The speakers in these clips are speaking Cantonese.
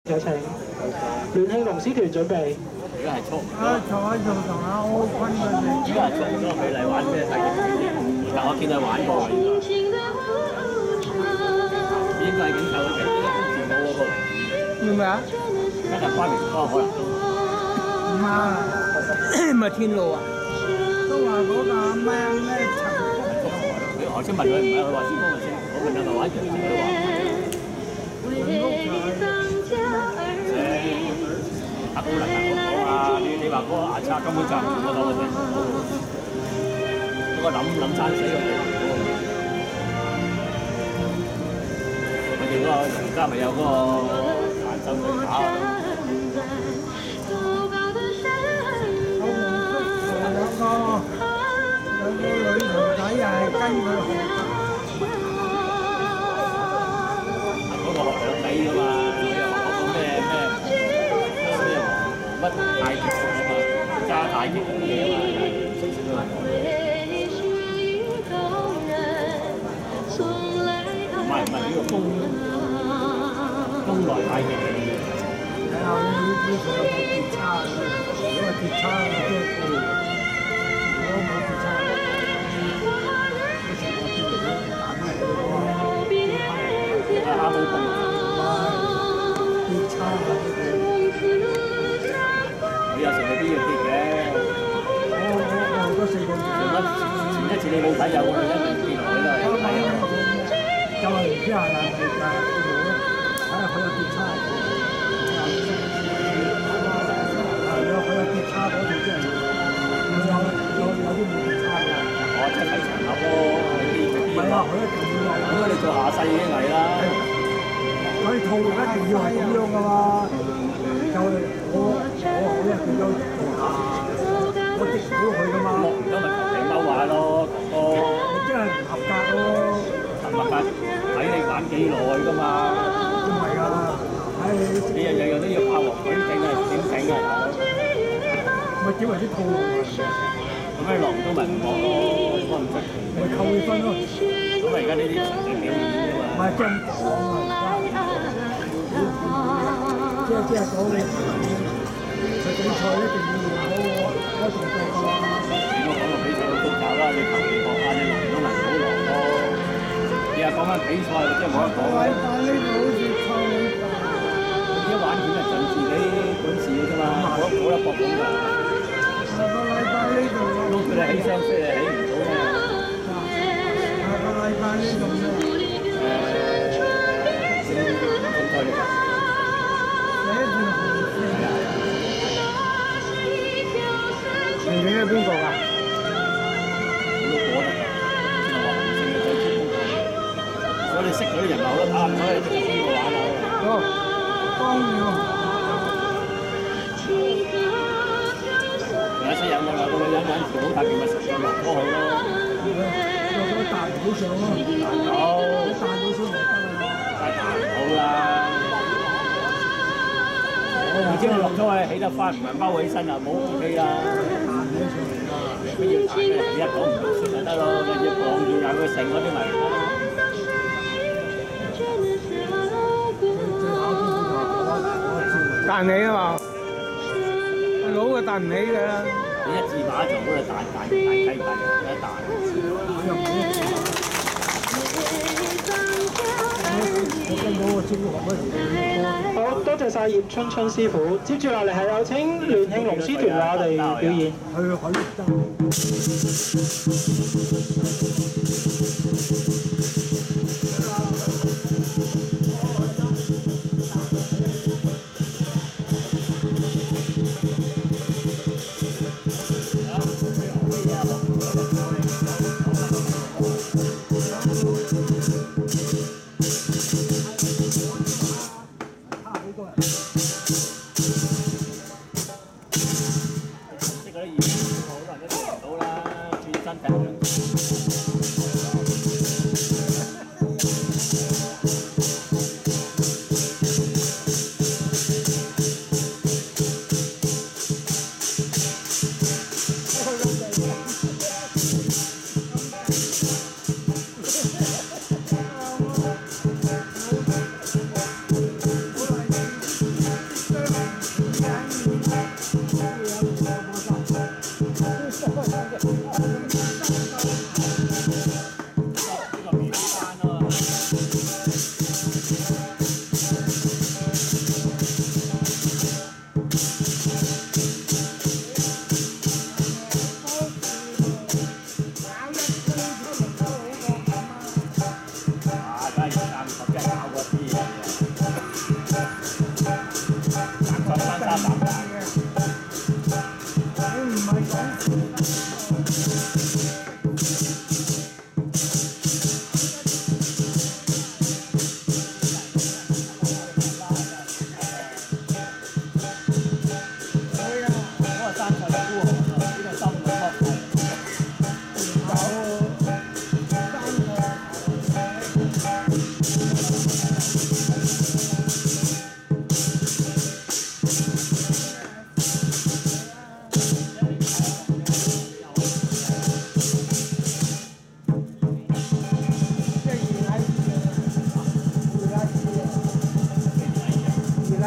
有請聯慶龍獅團準備。 而家係初唔多。 坐喺度同阿歐坤佢哋。 而家係初唔多美麗玩咩太極拳，但我見佢玩過㗎。應該係咁湊嘅，全部嗰個。 要咩啊？ 跟住關明哥可能都。 唔係，咪天路啊？都話嗰個咩層？ 我先問佢，唔係佢話先幫佢先，我問佢玩拳佢都話。阿姑嚟講啊，你話嗰個牙刷根本就唔嗰度嘅啫，嗰個諗餐死佢哋。我哋嗰個而家咪有嗰個彈手水打。 有個女徒弟又係跟佢學。 嗰個學兩底㗎嘛，佢又學個咩乜太極啊嘛，加太極嗰啲嘢啊嘛，識識啊。唔係呢個風來太極嘅。 睇下呢啲佢有冇跌差，如果跌差嘅即係如果冇跌差， 阿冇功。 跌差佢有時未必要跌嘅。 嗰4個前一次你冇睇有㗎，一定跌落去啦，有睇有。 就係唔知係咪睇下佢有跌差。如果佢有跌差嗰條即係有啲冇跌差㗎。 我即係睇場合咯， 唔係話佢一定要係。 咁你做下世已經係啦。 所以套路一定要係咁樣㗎嘛。就我一定要我直到佢㗎嘛。 落唔到咪求其踎下咯， 你真係唔合格咯。 合格睇你玩幾耐㗎嘛。 唔係㗎， 你日都要拍鑊水整啊，點整啊？ 咪點為之套路啊？ 咁你落唔到咪唔落咯，我唔出奇。 咪扣你分咯。 咁而家呢啲純粹表演啫嘛。 唔係即係咁講啊！即係講你實比賽一定要用嗰個動作㗎嘛。 如果講到比賽好複雜啦，你求其學下，你落唔到咪唔好落咯。而家講緊比賽，即係冇得講。 禮拜呢度好似扣你大。 而家玩拳係盡自己本事嘅啫嘛，冇得搏咁㗎。 下個禮拜呢度都佢哋起雙飛係起唔到咩？ 下個禮拜呢度咁多嘢。 你係邊個㗎？ 好多個得㗎，先係話紅星嘅最高峰。所以你識嗰啲人咪好得打唔開，你邊個玩啊？ 好，當然。 有識有冇有個女人玩條好大件咪實在落咗去咯。 落咗彈唔到上咯。 彈到。 彈到上就得啦。 但係彈唔到啦。唔知你落咗去起得翻，唔係踎起身啊，冇 OK 啦。乜要彈咧？你一講唔到先咪得咯，你要講要有佢成嗰啲咪唔得。彈起啊嘛，老嘅彈唔起㗎啦。你一字馬做嗰度彈雞塊，一彈。 好多謝晒葉春春師傅，接住落嚟係有請聯慶龍獅團為我哋表演。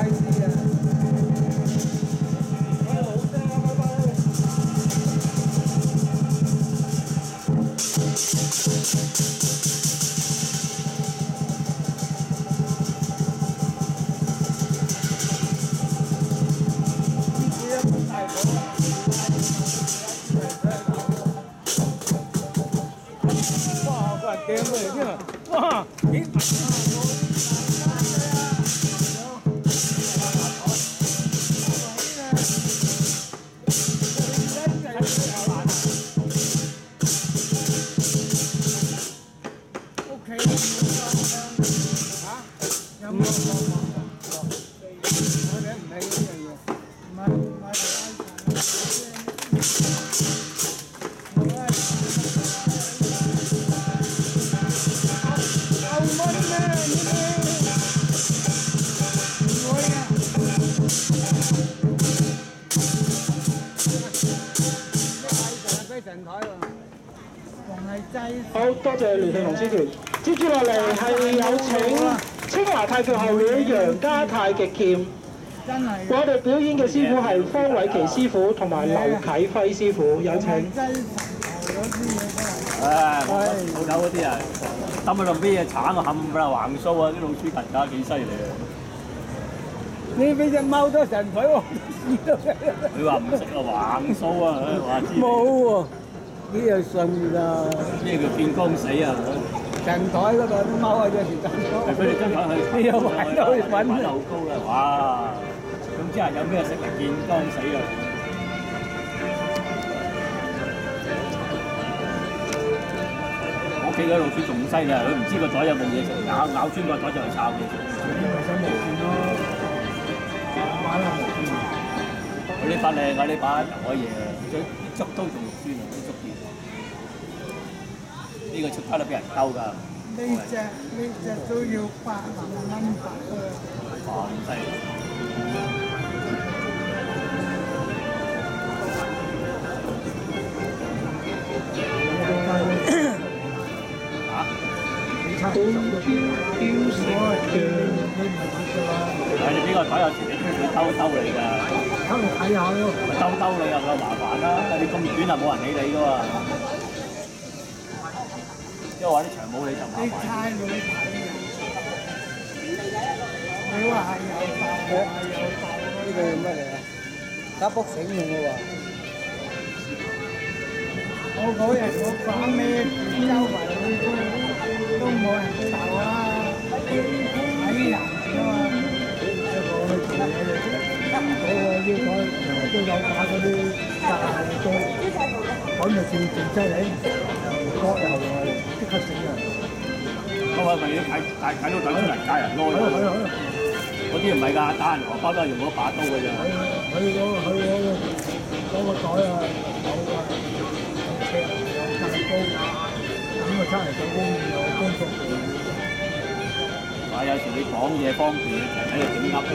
師啊！好聲啊，拜拜。哇！個人掟過嚟添啊！哇！咦？ 好多謝聯慶龍獅團。接住落嚟係有請清華太極學院楊家太極劍。我哋表演嘅師傅係方偉琪師傅同埋劉啟輝師傅，有請。 冇走嗰啲啊，抌喺度咩嘢橙啊，冚唪唥橫須啊，啲老鼠勤家幾犀利啊！ 你俾只貓多神腿喎！ 佢話唔識啊，橫須啊，話知。 冇喎，呢樣信㗎。 咩叫見光死啊？ 神台嗰度啲貓啊，有時真多。 佢哋真係去， 你有買到去揾得好高啦！哇！咁即係有咩食嚟見光死啊？我屋企嗰老鼠仲犀利，佢唔知個袋有冇嘢食，咬穿個袋就嚟抄嘢食。 因為想無線咯，玩下無線。 佢呢把靚啊，呢把又可以啊，啲竹都仲肉酸啊，啲竹葉。呢個出卡都俾人兜㗎。 呢隻都要8萬蚊白嘅。 哇！咁犀利。你俾個袋有時你都會兜你㗎， 偷嚟睇下咯。 咪兜你又夠麻煩啦！你咁短啊，冇人理你㗎喎。因為話啲長毛你就麻煩。 差佬睇嘅，你話係有鬥，係有鬥。呢個係乜嚟啊？打卜繩用嘅喎。我嗰日我講咩周圍都冇人鬥啊，睇人㗎嘛。一個去做嘢嘅，嗰個要講都有打嗰啲大刀，咁就正犀利，割又係即刻醒人。 嗰個咪要睇到等出嚟嫁人攞㗎。嗰啲唔係㗎，打人荷包都係用嗰把刀㗎啫。 佢嗰個袋啊，有㗎。有大刀，咁啊出嚟做工有工作做。 話有時你講嘢方便，喺度點噏咯。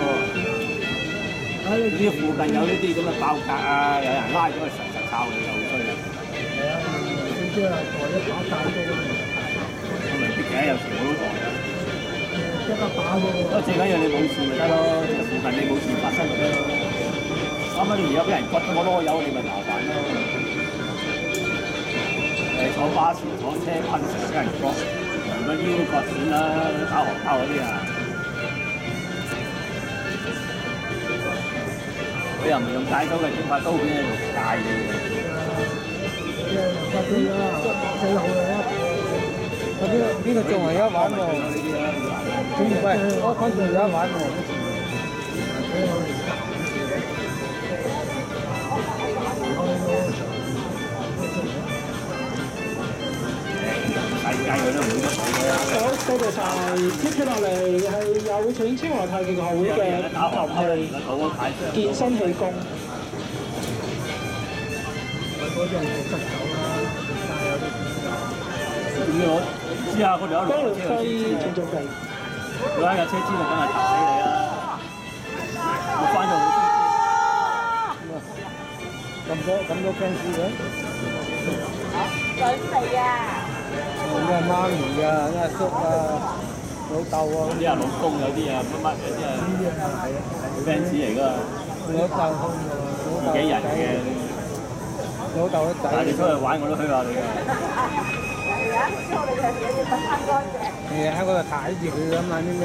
呢附近有呢啲咁嘅爆格啊，有人拉咗去實抄你就好衰啦。 係啊，呢啲啊袋一把大刀。 我未必嘅，有時我都袋㗎。 一個把喎。 不過最緊要你冇事咪得咯，即係附近你冇事發生咪得咯。啱啱你而家俾人掘咗個籮柚，你咪麻煩咯。坐巴士、坐車噴成俾人割，人個腰割損啦，打荷包嗰啲啊！佢又唔係用戒刀嘅，整把刀片喺度戒你嘅。 發飛啦，最後啦。呢個仲係一玩喎。喂，我講仲有一玩喎。 世界佢都唔會得死嘅。 好，多謝晒。接住落嚟係有請清華太極學會嘅健身氣功。 嗰啲人食得手啦，但係有啲點樣攞？知啊，佢哋有江龍輝請準備。 攞架車知道，梗係揼死你啦！我翻咗好咁多 fans 嘅。 準備啊！ 我阿媽咪啊，阿叔啊， 老豆啊， 有啲係老公，有啲啊乜乜，有啲係 fans 嚟㗎， 老豆自己人嘅。 老豆嘅仔。 但係你出去玩我都虛下你㗎。 係啊，喺嗰度睇住佢咁嘛啲咩？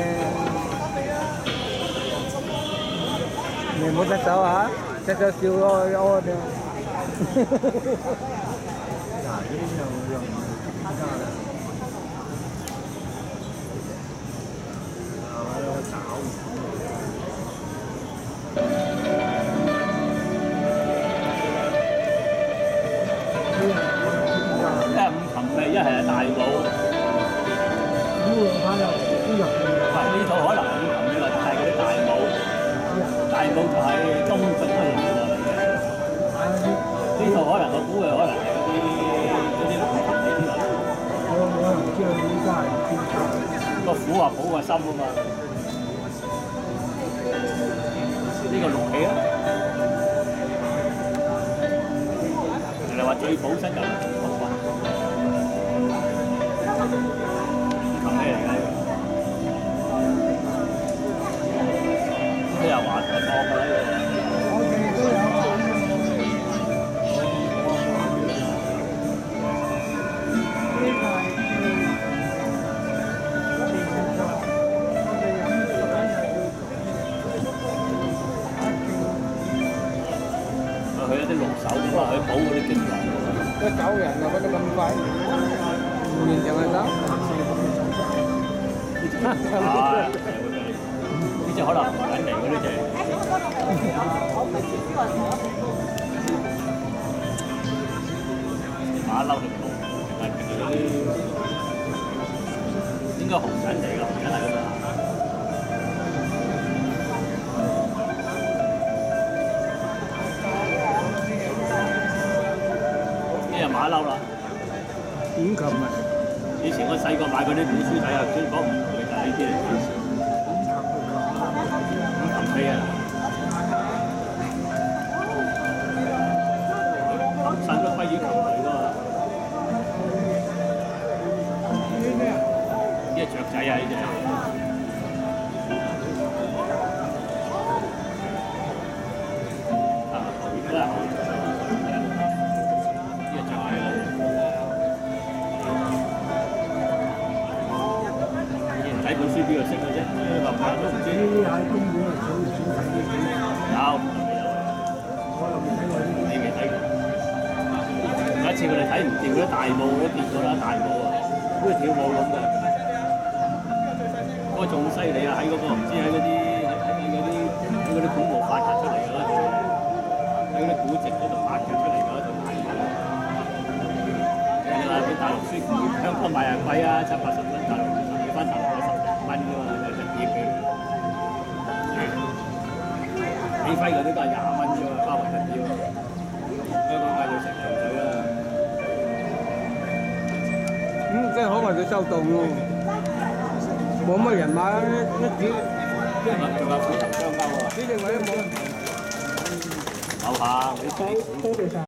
你唔好得手啊！得咗笑咯，屙啲。 一係大帽，喂，呢套可能五琴嘅話係嗰啲大帽，大帽就係中式嗰啲嚟嘅。呢套可能我估嘅可能係嗰啲五琴呢啲嚟。我唔知佢依家係邊個？個虎話補個心啊嘛，呢個六氣啊，人哋話最補身就係咩嚟㗎？都有華台檔㗎啦，我哋都有佢有啲龍手咁啊，去補嗰啲經絡。 都走人啊！乜都咁快，唔完成係走。 呢隻可能唔緊嚟嗰啲隻，馬騮條路，係嗰啲應該紅緊嚟㗎，紅緊嚟㗎嘛。呢隻馬騮啦， 五琴啊！ 以前我細個買嗰啲古書睇啊，專講五琴嘅就係呢啲嚟嘅。五琴飛啊！琴身都歸於琴嚟㗎嘛。呢隻雀仔啊！呢隻。啊，後邊啦。睇本書邊度識嘅啫？林朋都唔知。呢啲喺公園啊，少睇啲書。有，你未睇過？有一次佢哋睇唔掂嗰啲大霧，都跌咗啦，大霧啊，好似跳舞咁嘅。嗰個仲犀利啊！喺嗰個唔知喺嗰啲古墓發掘出嚟㗎啦，喺嗰啲古籍嗰度發掘出嚟㗎一條大霧。係啦，啲大陸書香港賣又貴啊，70-80蚊大陸。翻大陸10蚊啫嘛，有隻碟嘅。起飛嗰啲都係20蚊啫嘛，包埋隻碟。香港買到成條水啦。 即係可能佢收檔咯，冇乜人買一碟。 仲有虎頭雙鳩啊！ 呢隻位都冇人買。 樓下嗰啲。 多謝晒。